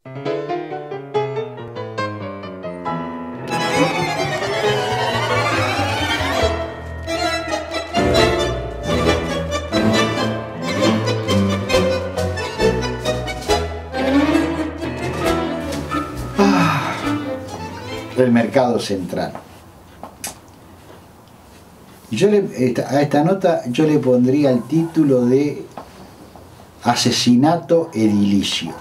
Del mercado central. A esta nota yo le pondría el título de Asesinato edilicio.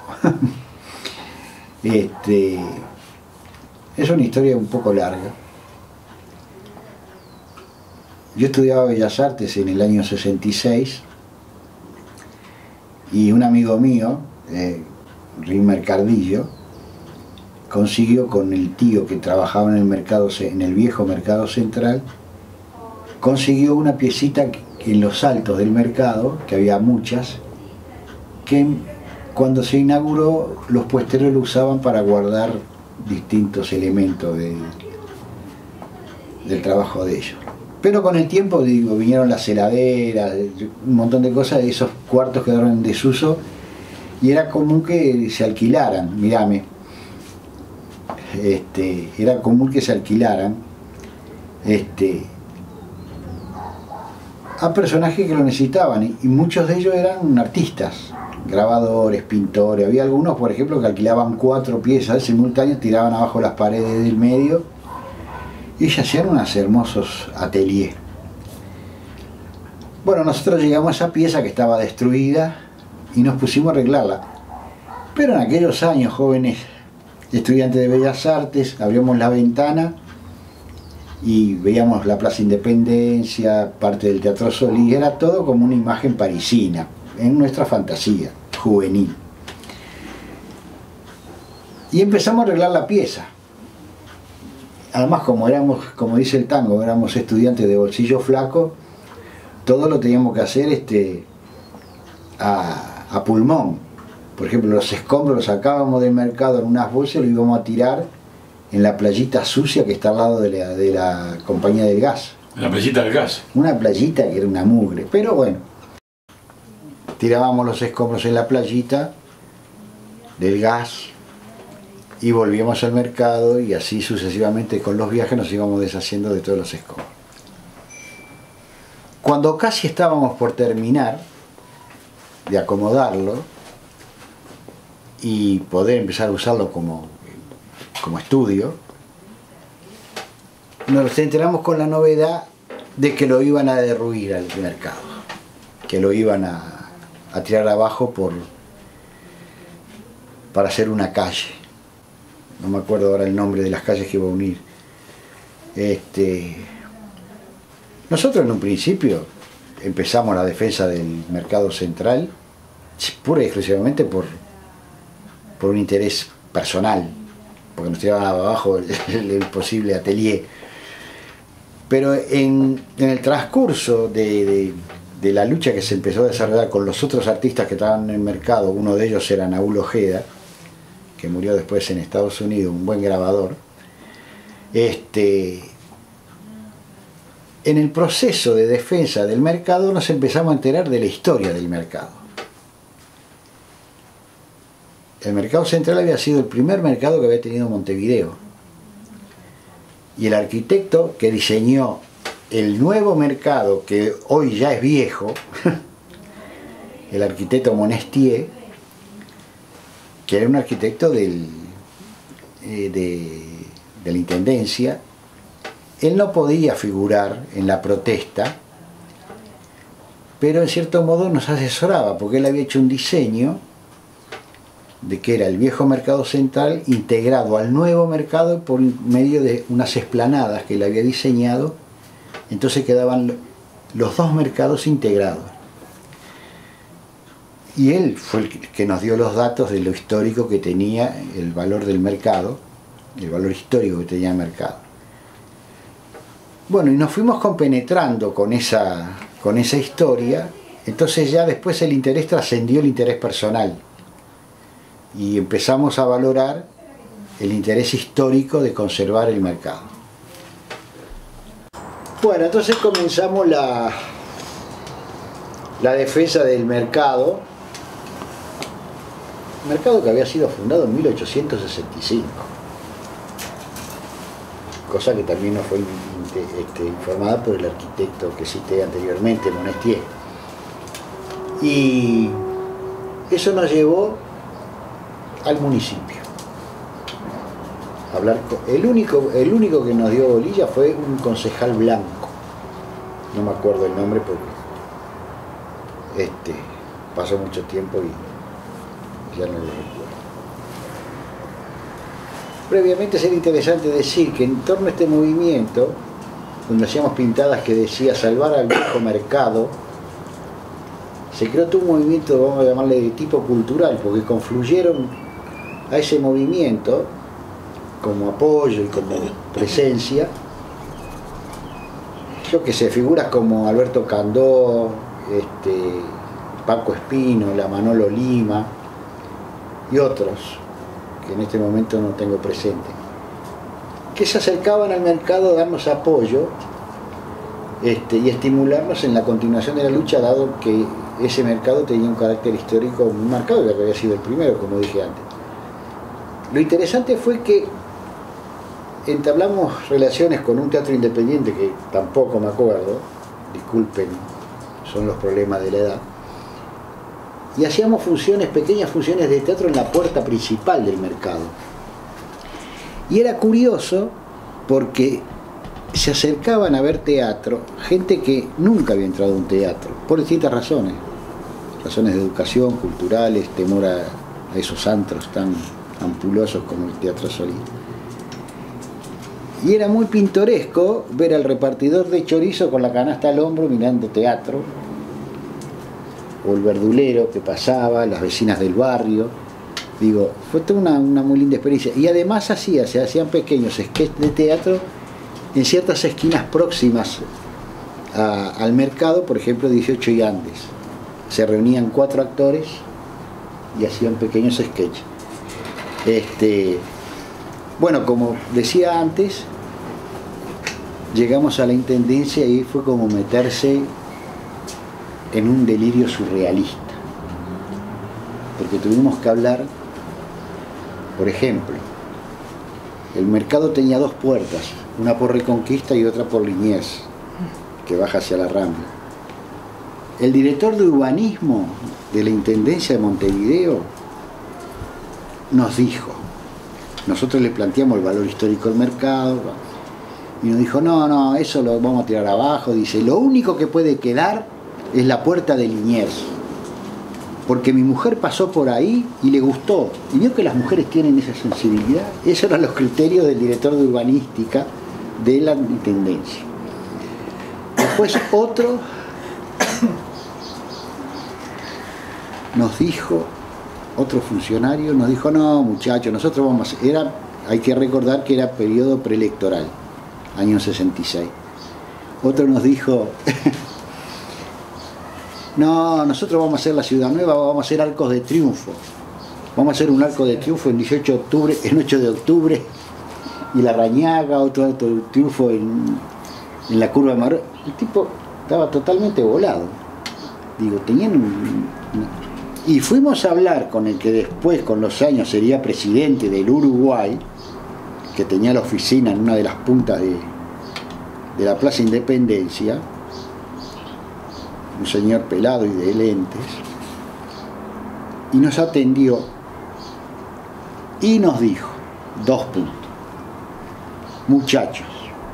Es una historia un poco larga. Yo estudiaba Bellas Artes en el año 66 y un amigo mío, Rimer Cardillo, consiguió con el tío que trabajaba en el viejo mercado central, consiguió una piecita en los altos del mercado, que había muchas, que cuando se inauguró los puesteros lo usaban para guardar distintos elementos del trabajo de ellos. Pero con el tiempo, digo, vinieron las heladeras, un montón de cosas, esos cuartos quedaron en desuso y era común que se alquilaran, mirame. Era común que se alquilaran a personajes que lo necesitaban y muchos de ellos eran artistas, grabadores, pintores. Había algunos, por ejemplo, que alquilaban 4 piezas simultáneas, tiraban abajo las paredes del medio y se hacían unos hermosos ateliers. Bueno, nosotros llegamos a esa pieza que estaba destruida y nos pusimos a arreglarla, pero en aquellos años, jóvenes estudiantes de Bellas Artes, abríamos la ventana y veíamos la Plaza Independencia, parte del Teatro Solís, era todo como una imagen parisina, en nuestra fantasía juvenil. Y empezamos a arreglar la pieza. Además, como éramos, como dice el tango, éramos estudiantes de bolsillo flaco, todo lo teníamos que hacer a pulmón. Por ejemplo, los escombros los sacábamos del mercado en unas bolsas y los íbamos a tirar en la playita sucia que está al lado de la compañía del gas. La playita del gas. Una playita que era una mugre, pero bueno. Tirábamos los escombros en la playita del gas y volvíamos al mercado y así sucesivamente con los viajes nos íbamos deshaciendo de todos los escombros. Cuando casi estábamos por terminar de acomodarlo y poder empezar a usarlo como estudio, nos enteramos con la novedad de que lo iban a derruir al mercado, que lo iban a tirar abajo para hacer una calle. No me acuerdo ahora el nombre de las calles que iba a unir. Nosotros en un principio empezamos la defensa del mercado central pura y exclusivamente por un interés personal, porque nos tiraban abajo el posible atelier. Pero en el transcurso de la lucha que se empezó a desarrollar con los otros artistas que estaban en el mercado, uno de ellos era Naúl Ojeda, que murió después en Estados Unidos, un buen grabador, en el proceso de defensa del mercado nos empezamos a enterar de la historia del mercado. El mercado central había sido el primer mercado que había tenido Montevideo. Y el arquitecto que diseñó el nuevo mercado, que hoy ya es viejo, el arquitecto Monestier, que era un arquitecto de la Intendencia, él no podía figurar en la protesta, pero en cierto modo nos asesoraba, porque él había hecho un diseño de que era el viejo mercado central integrado al nuevo mercado por medio de unas esplanadas que él había diseñado, entonces quedaban los dos mercados integrados. Y él fue el que nos dio los datos de lo histórico que tenía el valor del mercado, el valor histórico que tenía el mercado. Bueno, y nos fuimos compenetrando con esa historia, entonces ya después el interés trascendió el interés personal. Y empezamos a valorar el interés histórico de conservar el mercado. Bueno, entonces comenzamos la defensa del mercado mercado que había sido fundado en 1865, cosa que también nos fue informada por el arquitecto que cité anteriormente, Monestier. Y eso nos llevó al municipio. El único que nos dio bolilla fue un concejal blanco, no me acuerdo el nombre porque pasó mucho tiempo y ya no lo recuerdo. Previamente sería interesante decir que en torno a este movimiento, donde hacíamos pintadas que decía salvar al viejo mercado, se creó todo un movimiento, vamos a llamarle de tipo cultural, porque confluyeron a ese movimiento como apoyo y como presencia, yo que sé, figuras como Alberto Candó, Paco Espino, la Manolo Lima y otros que en este momento no tengo presente, que se acercaban al mercado a darnos apoyo y estimularnos en la continuación de la lucha, dado que ese mercado tenía un carácter histórico muy marcado, ya que había sido el primero, como dije antes. Lo interesante fue que entablamos relaciones con un teatro independiente que tampoco me acuerdo, disculpen, son los problemas de la edad, y hacíamos pequeñas funciones de teatro en la puerta principal del mercado. Y era curioso porque se acercaban a ver teatro gente que nunca había entrado a un teatro, por distintas razones de educación, culturales, temor a esos antros tan ampulosos como el Teatro Solís. Y era muy pintoresco ver al repartidor de chorizo con la canasta al hombro mirando teatro, o el verdulero que pasaba, las vecinas del barrio. Digo, fue toda una muy linda experiencia. Y además se hacían pequeños sketches de teatro en ciertas esquinas próximas al mercado, por ejemplo 18 y Andes. Se reunían 4 actores y hacían pequeños sketches. Bueno, como decía antes, llegamos a la intendencia y fue como meterse en un delirio surrealista, porque tuvimos que hablar, por ejemplo, el mercado tenía 2 puertas, una por Reconquista y otra por Liniers, que baja hacia la Rambla. El director de urbanismo de la Intendencia de Montevideo nos dijo, nosotros le planteamos el valor histórico del mercado, y nos dijo, no, eso lo vamos a tirar abajo. Dice, lo único que puede quedar es la puerta de Liniers, porque mi mujer pasó por ahí y le gustó, y vio que las mujeres tienen esa sensibilidad. Esos eran los criterios del director de urbanística de la Intendencia. Después otro nos dijo, otro funcionario nos dijo, no muchachos, nosotros vamos a... hay que recordar que era periodo preelectoral, año 66. Otro nos dijo, no, nosotros vamos a hacer la Ciudad Nueva, vamos a hacer arcos de triunfo. Vamos a hacer un arco de triunfo en 18 de octubre, en 8 de octubre, y la Rañaga, otro arco de triunfo en la curva de Mar. El tipo estaba totalmente volado. Digo, tenían Y fuimos a hablar con el que después, con los años, sería presidente del Uruguay, que tenía la oficina en una de las puntas de la Plaza Independencia, un señor pelado y de lentes, y nos atendió y nos dijo 2 puntos. Muchachos,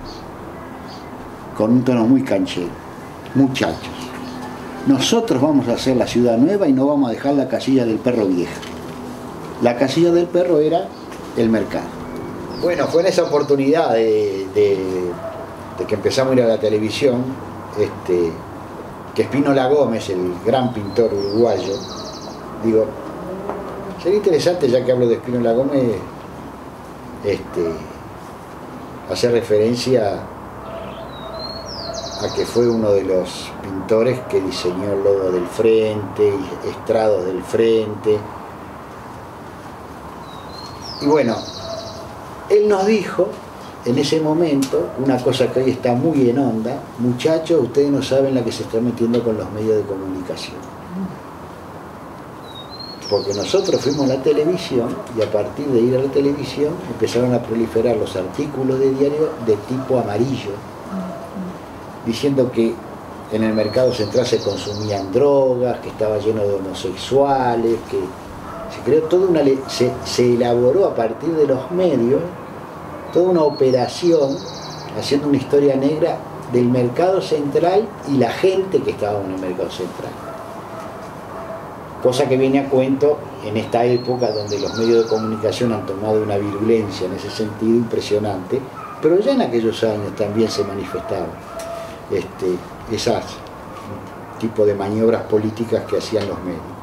con un tono muy canchero, muchachos, nosotros vamos a hacer la Ciudad Nueva y no vamos a dejar la casilla del perro vieja. La casilla del perro era el mercado. Bueno, fue en esa oportunidad de que empezamos a ir a la televisión, que Spínola Gómez, el gran pintor uruguayo, digo, sería interesante, ya que hablo de Spínola Gómez, hacer referencia a que fue uno de los pintores que diseñó el logo del frente, estrados del frente. Y bueno, él nos dijo en ese momento una cosa que hoy está muy en onda: muchachos, ustedes no saben la que se está metiendo con los medios de comunicación. porque nosotros fuimos a la televisión y a partir de ir a la televisión empezaron a proliferar los artículos de diario de tipo amarillo, diciendo que en el mercado central se consumían drogas, que estaba lleno de homosexuales, que se creó toda una se elaboró a partir de los medios toda una operación haciendo una historia negra del mercado central y la gente que estaba en el mercado central. Cosa que viene a cuento en esta época donde los medios de comunicación han tomado una virulencia en ese sentido impresionante, pero ya en aquellos años también se manifestaban esas tipo de maniobras políticas que hacían los medios.